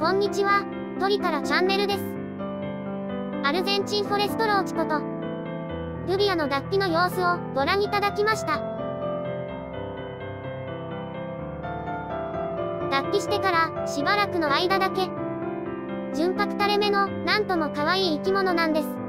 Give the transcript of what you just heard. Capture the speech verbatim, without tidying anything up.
こんにちは、鳥からチャンネルです。アルゼンチンフォレストローチこと、ルビアの脱皮の様子をご覧いただきました。脱皮してからしばらくの間だけ、純白垂れ目のなんとも可愛い生き物なんです。